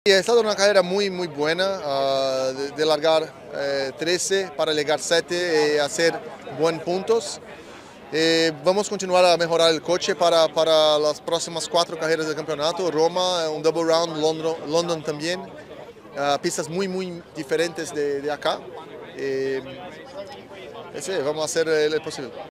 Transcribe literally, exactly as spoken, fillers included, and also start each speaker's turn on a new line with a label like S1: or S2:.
S1: Ha estado una carrera muy muy buena, uh, de, de, largar eh, trece para llegar siete y hacer buenos puntos. Eh, vamos a continuar a mejorar el coche para, para las próximas cuatro carreras del campeonato. Roma, un double round, London, London también. Uh, pistas muy muy diferentes de, de acá. Eh, ese, vamos a hacer el, el posible.